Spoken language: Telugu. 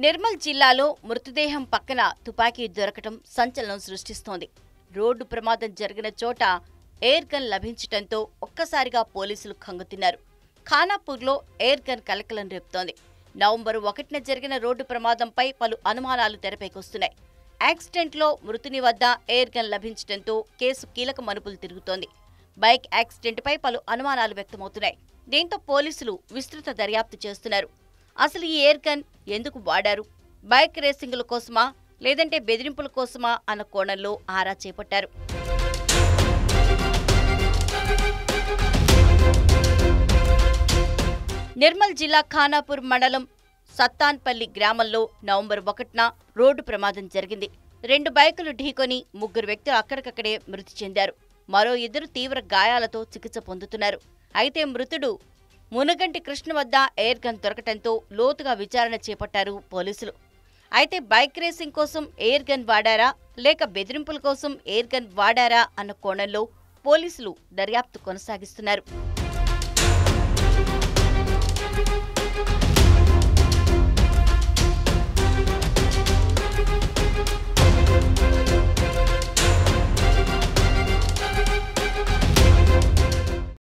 నిర్మల్ జిల్లాలో మృతదేహం పక్కన తుపాకీ దొరకటం సంచలనం సృష్టిస్తోంది. రోడ్డు ప్రమాదం జరిగిన చోట ఎయిర్ గన్ లభించటంతో ఒక్కసారిగా పోలీసులు కంగుతిన్నారు. ఖానాపూర్లో ఎయిర్ గన్ కలకలం రేపుతోంది. నవంబర్ 1న జరిగిన రోడ్డు ప్రమాదంపై పలు అనుమానాలు తెరపైకొస్తున్నాయి. యాక్సిడెంట్లో మృతుని వద్ద ఎయిర్ గన్ లభించడంతో కేసు కీలక మలుపులు తిరుగుతోంది. బైక్ యాక్సిడెంట్పై పలు అనుమానాలు వ్యక్తమవుతున్నాయి. దీంతో పోలీసులు విస్తృత దర్యాప్తు చేస్తున్నారు. అసలు ఈ ఎయిర్ గన్ ఎందుకు వాడారు? బైక్ రేసింగుల కోసమా లేదంటే బెదిరింపుల కోసమా అన్న కోణంలో ఆరా చేపట్టారు. నిర్మల్ జిల్లా ఖానాపూర్ మండలం సత్తాన్పల్లి గ్రామంలో నవంబర్ 1న రోడ్డు ప్రమాదం జరిగింది. 2 బైకులు ఢీకొని 3 వ్యక్తులు అక్కడికక్కడే మృతి చెందారు. మరో 2 తీవ్ర గాయాలతో చికిత్స పొందుతున్నారు. అయితే మృతుడు మునగంటి కృష్ణ వద్ద ఎయిర్ గన్ దొరకటంతో లోతుగా విచారణ చేపట్టారు పోలీసులు. అయితే బైక్ రేసింగ్ కోసం ఎయిర్ గన్ వాడారా లేక బెదిరింపుల కోసం ఎయిర్ గన్ వాడారా అన్న కోణంలో పోలీసులు దర్యాప్తు కొనసాగిస్తున్నారు.